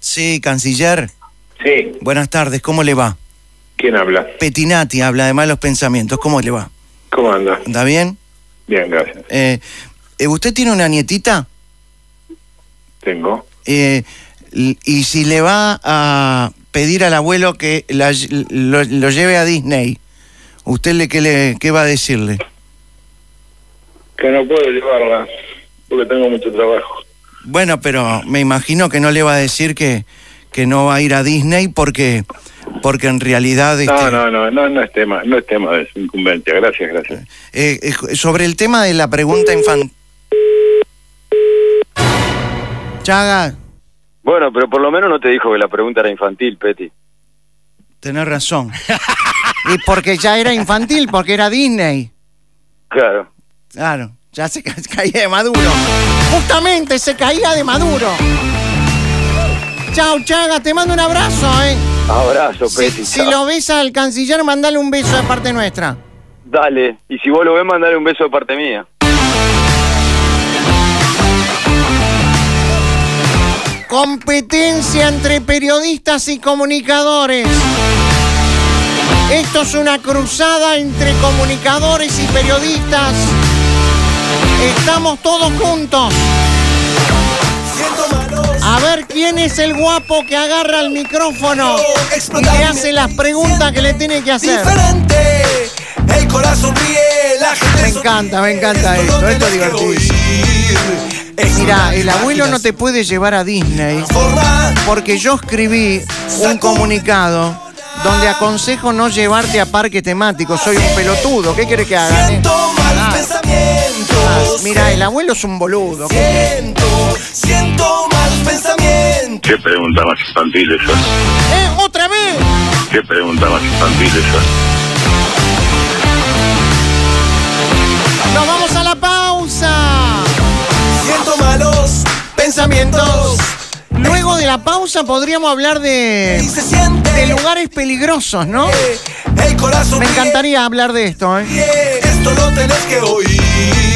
Sí, canciller. Sí. Buenas tardes, ¿cómo le va? ¿Quién habla? Petinati habla de malos pensamientos, ¿cómo le va? ¿Cómo anda? ¿Anda bien? Bien, gracias. ¿Usted tiene una nietita? Tengo. Y si le va a pedir al abuelo que lo lleve a Disney, ¿usted qué va a decirle? Que no puedo llevarla porque tengo mucho trabajo. Bueno, pero me imagino que no le va a decir que no va a ir a Disney porque en realidad... No es tema de su incumbencia. Gracias. Sobre el tema de la pregunta infantil... Chaga. Bueno, pero por lo menos no te dijo que la pregunta era infantil, Peti. Tenés razón. Y porque ya era infantil, porque era Disney. Claro. Claro, ya se caía de maduro. Justamente se caía de maduro. Chau, Chaga, te mando un abrazo, Abrazo, Peti. Si lo ves al canciller, mandale un beso de parte nuestra. Dale, y si vos lo ves, mandale un beso de parte mía. Competencia entre periodistas y comunicadores. Esto es una cruzada entre comunicadores y periodistas. Estamos todos juntos. A ver quién es el guapo que agarra el micrófono y le hace las preguntas que le tiene que hacer. El corazón ríe, la gente me encanta esto es divertidísimo. Mira, el abuelo no te puede llevar a Disney porque yo escribí un comunicado donde aconsejo no llevarte a parques temáticos. Soy un pelotudo, ¿qué querés que haga? Mira, el abuelo es un boludo. Siento malos pensamientos. ¿Qué pregunta más infantil esa? ¡Otra vez! ¿Qué pregunta más infantil esa? ¡Nos vamos a la pausa! Siento malos pensamientos. Luego de la pausa podríamos hablar de lugares peligrosos, ¿no? El corazón Me encantaría hablar de esto, Esto lo tenés que oír.